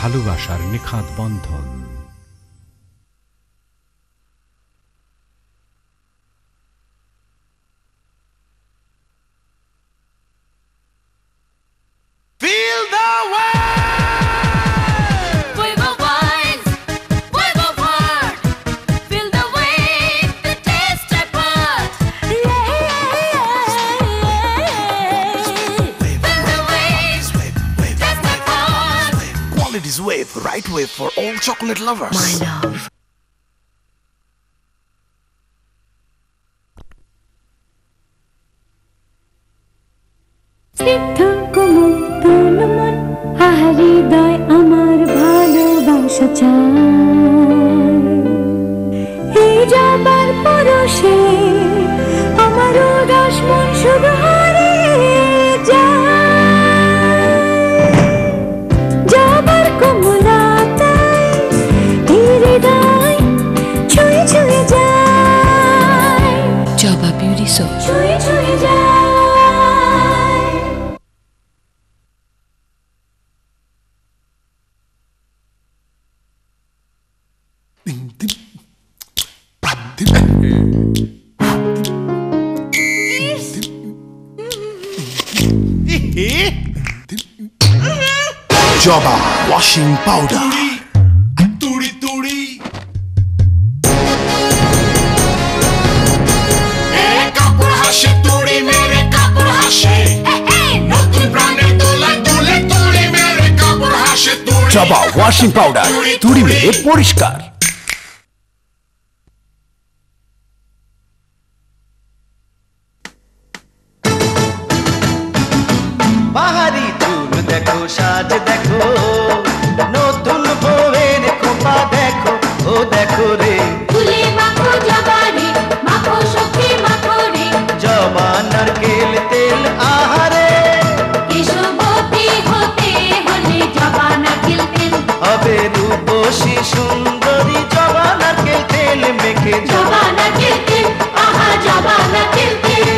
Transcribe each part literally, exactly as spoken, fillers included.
ভালোবাসার নিখাত বন্ধন। Wave, right wave for all chocolate lovers. My love. স্নিগ্ধ কোমল তরুণ মন আহারি দয় আমার ভালোবাসা চায়। এই যাবার পরশে আমার উদাস মন শুধু হারিয়ে যায়। যাবার কোমলতায় এই হৃদয় ছুঁয়ে ছুঁয়ে যায়। জবা বিউটি সোপ ছুঁয়ে ছুঁয়ে যায়। Joba washing powder. Turi turi. Mere kapur hashe turi, mere kapur hashe. Notun praner dole dole turi, mere kapur hashe turi. Joba washing powder. Turi mere porishkar. বাহারি চুল দেখো, সাজ দেখো, নতুন বউয়ের খোপা দেখো, ও দেখো রে। ফুলে মাখো জবারে, মাখো সখী মাখো রে। জবা নারকেল তেল আহারে, কেশবতী হতে হলে জবা নারকেল তেল। হবে রূপসী সুন্দরী, জবা নারকেল তেল মেখে। জবা নারকেল তেল, আহা জবা নারকেল তেল।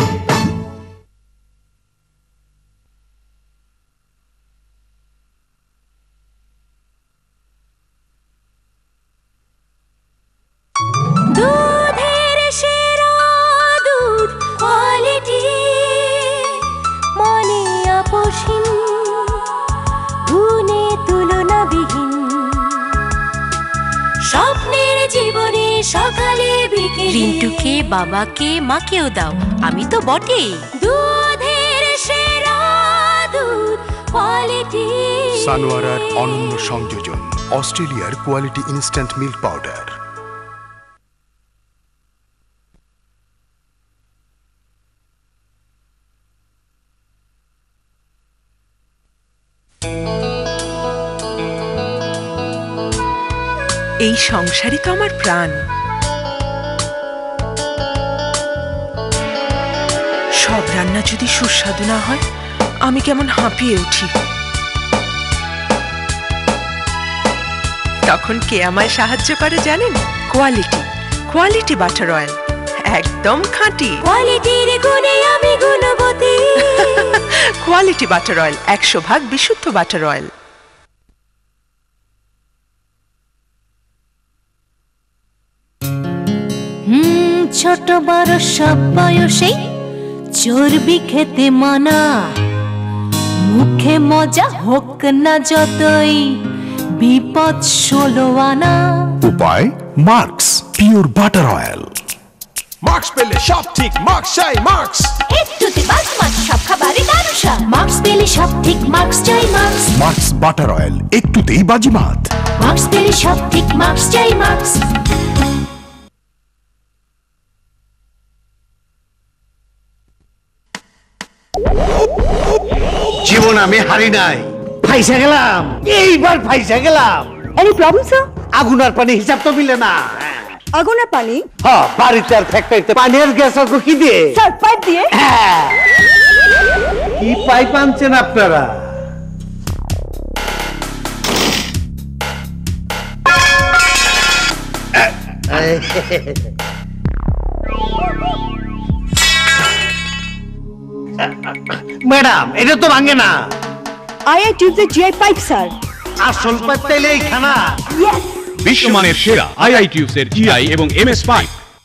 দুধের সেরা দুধ কোয়ালিটি, মনে আপোষহীন, গুণে তুলনাবিহীন। স্বপ্নের জীবনে সকালে বিকেলে রিন্টুকে, বাবাকে, মাকেও দাও, আমি তো বটেই। দুধের সেরা দুধ কোয়ালিটি। সানোয়ারার অনন্য সংযোজন, অস্ট্রেলিয়ার কোয়ালিটি ইনস্ট্যান্ট মিল্ক পাউডার। এই সংসারই তো আমার প্রাণ। সব রান্না যদি সুস্বাদু না হয়, আমি কেমন হাঁপিয়ে উঠি। তখন কে আমায় সাহায্য করে জানেন? কোয়ালিটি কোয়ালিটি বাটার অয়েল, একদম খাঁটি। কোয়ালিটির গুণে আমি গুণবতী। কোয়ালিটি বাটার অয়েল, একশো ভাগ বিশুদ্ধ বাটার অয়েল। হুম, ছোট বড় সব বয়সে চর্বি খেতে মানা। মুখে মজা হোক না যতই, বিপদ ষোলো আনা। উপায় Marks pure butter oil. Marks পেলে সব ঠিক, মার্কস চাই মার্কস। একটুতে বাজমাত সব খাবারে দারুসা। মার্কস পেলে সব ঠিক, মার্কস চাই মার্কস। মার্কস বাটার অয়েল, একটুতেই বাজিমাত। মার্কস পেলে সব ঠিক, মার্কস চাই মার্কস। জীবন আমি হারি নাই, ফাইসা গেলাম, এইবার ফাইসা গেলাম। Any problem sir? আগুন আর পানি হিসাব তো মিলে না। আগুন আর পানি? হ্যাঁ, বাড়িতে আর ফ্যাক্টরিতে পানি আর গ্যাস আর কি দিয়ে? স্যার পাইপ দিয়ে। হ্যাঁ, কি পাইপ আনছেন আপনারা? ম্যাডাম, এটা তো ভাঙে না। I I tube the GI pipe sir. আসল পাইলে এইখানা বিশ্বমানের সেরা আইআইটিউস এর জিআই এবং এমএস পাইপ।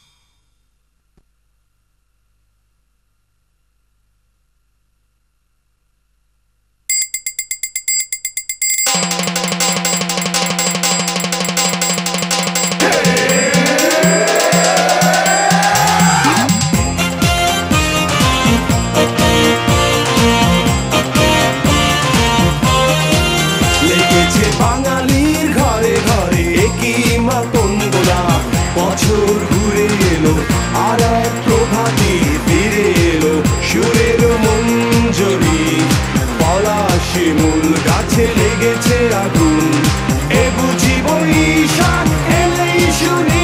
বাঙালির ঘরে ঘরে একই মাতঙ্গরা বছর ঘুরে এলো আর এক প্রভাতী ফিরে এলো সুরের মঞ্জরি পলাশি মূল গাছে লেগেছে আগুন এ বুঝি বৈশাখ এলেই শুনি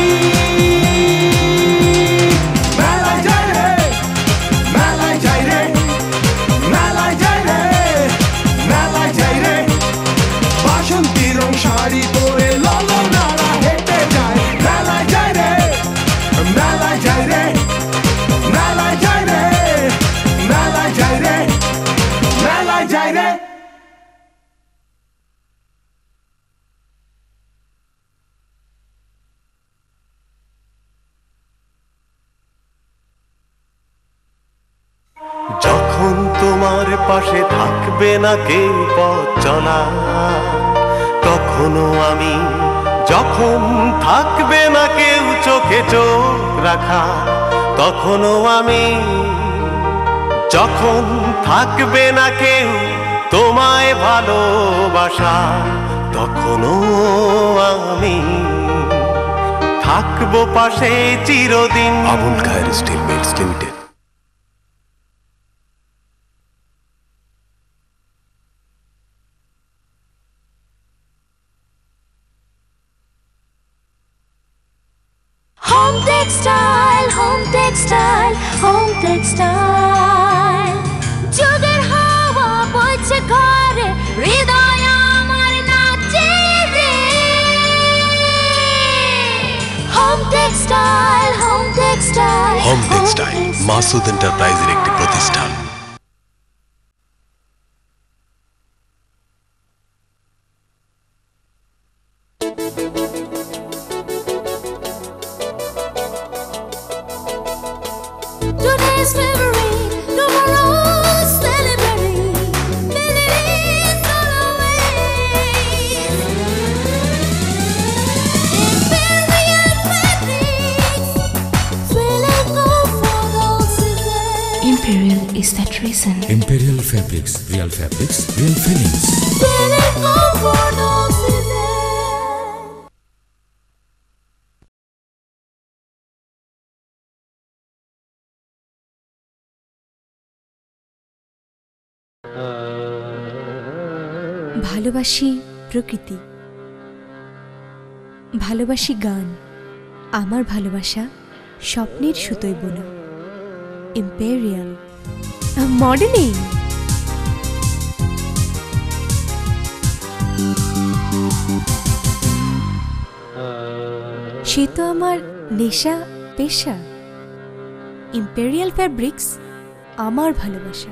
মেলায় যায় রে মেলায় যায় রে মেলায় যায় রে মেলায় যায় রে বাসন্তী রং শাড়ি পরে ললনারা হেঁটে যায় মেলায় যায় রে মেলায় যায় রে মেলায় যায় রে মেলায় যায় রে মেলায় যায় রে যখন তোমার পাশে থাকবে না কেউ পথ চলা তখনও আমি যখন থাকবে না কেউ চোখে চোখ রাখা তখনও আমি যখন থাকবে না কেউ তোমায় ভালোবাসা তখনও আমি থাকবো পাশে চিরদিন। Abul Khayer steel mills limited. Home textile, home textile, home textile. যুগের হাওয়া বইছে ঘরে, হৃদয় আমার নাচে রে। Home textile, home textile, home textile Masud এন্টারপ্রাইজের একটি প্রতিষ্ঠান। Today's February, tomorrow's celebrity. Melodies always. Imperial fabrics, thrilling for those seasons. Imperial is that reason. Imperial Fabrics, real fabrics, real feelings. Thrilling for those seasons. ভালোবাসি প্রকৃতি, ভালোবাসি গান, আমার ভালোবাসা স্বপ্নের সুতোয় বোনা। Imperial modelling. সে তো আমার নেশা পেশা। ইম্পেরিয়াল ফ্যাব্রিক্স আমার ভালোবাসা।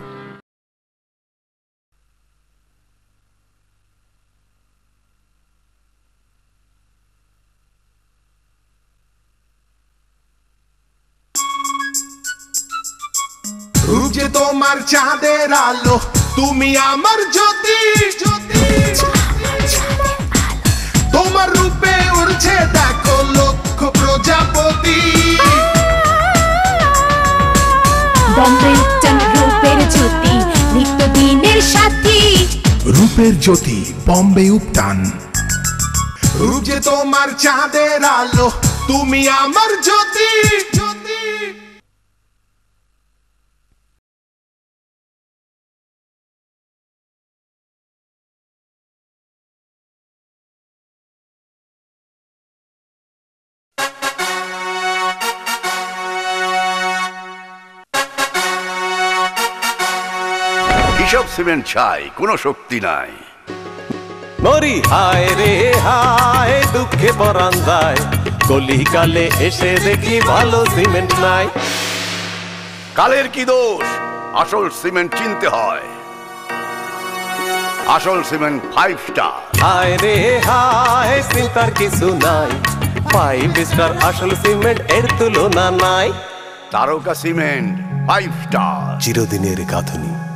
রূপ যে তোমার চাঁদের আলো তুমি আমার জ্যোতি তোমার রূপে উড়ছে দেখো লক্ষ প্রজাপতি বম্বে উত্তন রূপের জ্যোতি নিত্য দিনের সাথী রূপের জ্যোতি বম্বে উপটান। রূপ যে তোমার চাঁদের আলো তুমি আমার জ্যোতি কিসব সিমেন্ট ছাই, কোনো শক্তি নাই। মরি হায় রে হায়, দুঃখে পরান যায়, গলি কালে এসে দেখি ভালো সিমেন্ট নাই। কালের কি দোষ, আসল সিমেন্ট চিনতে হয়। আসল সিমেন্ট ফাইভ স্টার। হায় রে হায়, চিন্তার কিছু নাই, ফাইভ স্টার আসল সিমেন্ট এর তুলনা নাই। তারকা সিমেন্ট ফাইভ স্টার। চিরদিনের গাঁথনি।